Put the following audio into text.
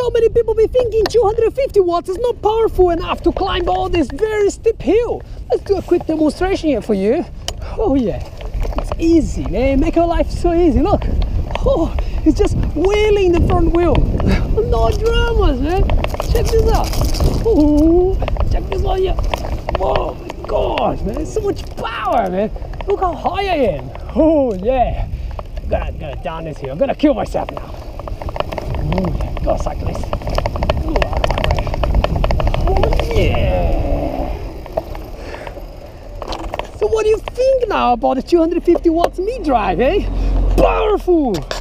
So many people be thinking 250 watts is not powerful enough to climb all this very steep hill. Let's do a quick demonstration here for you. Oh yeah, it's easy, man. Make your life so easy. Look, oh, it's just wheeling the front wheel. No dramas, man. Check this out. Oh, check this one here. Oh my gosh, man, so much power, man. Look how high I am. Oh yeah. I'm gonna down this hill. I'm gonna kill myself now. Oh yeah, go cyclist. Go out of my way. Oh yeah. So what do you think now about the 250 watts me drive, eh? Powerful!